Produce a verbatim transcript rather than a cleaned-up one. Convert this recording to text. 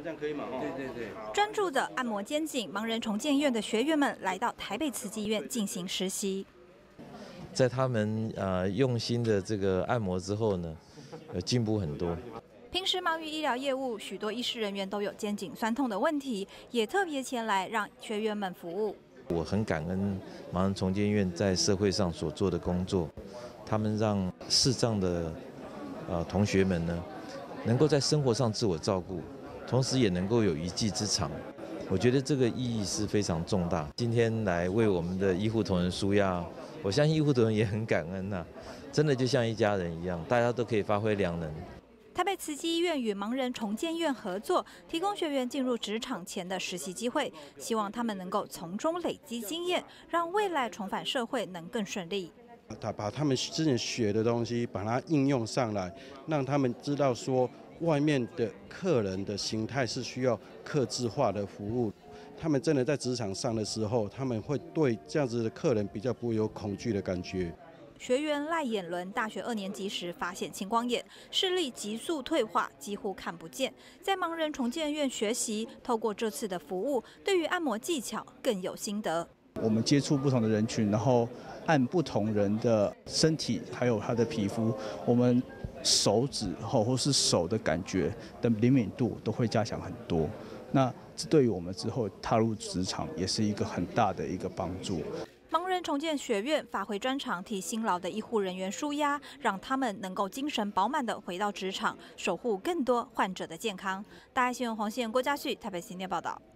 这样可以吗？对对对。 专注的按摩肩颈盲人重建院的学员们来到台北慈济医院进行实习。 在他们呃用心的这个按摩之后呢，有进步很多。 平时忙于医疗业务，许多医师人员都有肩颈酸痛的问题，也特别前来让学员们服务。 我很感恩盲人重建院在社会上所做的工作，他们让视障的呃同学们呢，能够在生活上自我照顾，同时也能够有一技之长。我觉得这个意义是非常重大。今天来为我们的医护同仁舒压，我相信医护同仁也很感恩呐、啊，真的就像一家人一样，大家都可以发挥良能。 台北慈济医院与盲人重建院合作，提供学员进入职场前的实习机会，希望他们能够从中累积经验，让未来重返社会能更顺利。 他把他们之前学的东西，把它应用上来，让他们知道说，外面的客人的形态是需要客制化的服务。他们真的在职场上的时候，他们会对这样子的客人比较不会有恐惧的感觉。 学员赖衍伦大学二年级时发现青光眼，视力急速退化，几乎看不见。在盲人重建院学习，透过这次的服务，对于按摩技巧更有心得。 我们接触不同的人群，然后按不同人的身体，还有他的皮肤，我们手指后或是手的感觉的灵敏度都会加强很多。那这对于我们之后踏入职场也是一个很大的一个帮助。 盲人重建学院发挥专长，替辛劳的医护人员舒压，让他们能够精神饱满地回到职场，守护更多患者的健康。大爱新闻黄线郭嘉旭台北新闻报道。